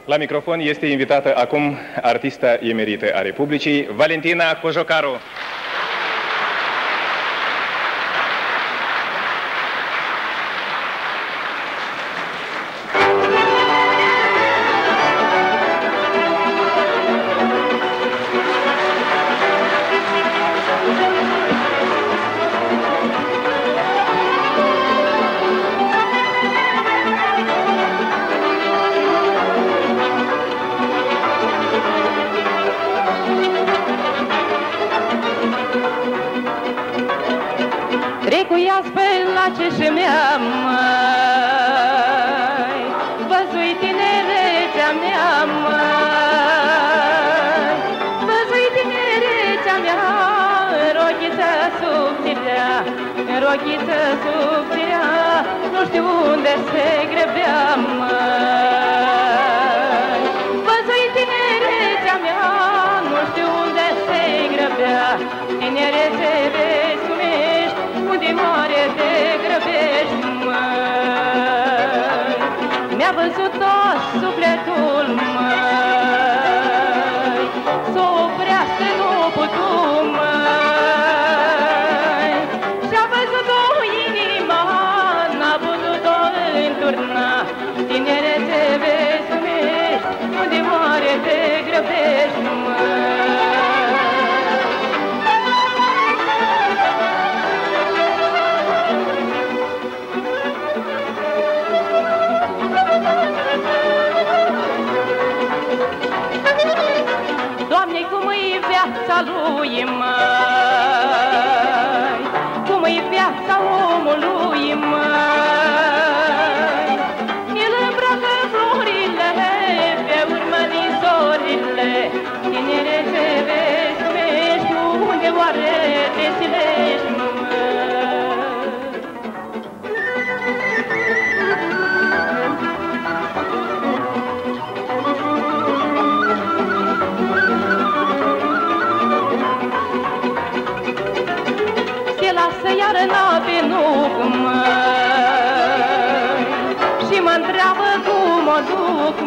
La microfon este invitată acum artista emerită a Republicii, Valentina Cojocaru. Trecuiați pe la ce și mi-am mai văzui tinerețea mea mai văzui tinerețea mea în rochiță subțirea, în rochiță subțirea, nu știu unde se grăbea mai văzui tinerețea mea, nu știu unde se grăbea, tinerețe vezi cum ești, unde mare te grăbești, măi. Mi-a văzut tot sufletul, măi, s-o oprească nu putu, măi. Și-a văzut-o inima, n-a putut-o înturna, tinerețe vezi cum ești, unde mare te grăbești, măi. Doamne, cum e viața lui, măi, cum e viața omului, măi. Mi-l îmbracă florile pe urmă din zorile, tinerețe vezi cum ești, unde oare te silești, măi. Lasă iarna pe nuc, măi, și mă întreabă cum o duc,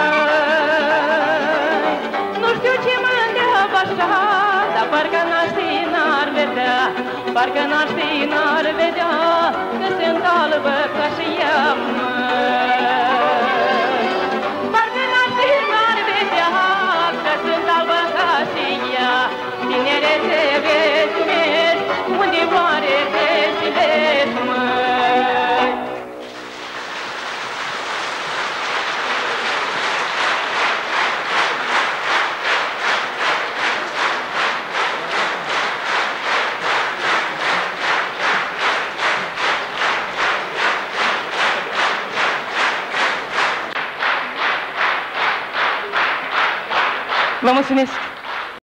măi. Nu știu ce mă întreabă așa, dar parcă n-ar ști, n-ar vedea, parcă n-ar ști, n-ar vedea, că sunt albă ca și ea, măi. Parcă n-ar ști, n-ar vedea, că sunt albă ca și ea, tinerețe vezi cum ești, unde moare te silești, măi. Vă mulțumesc!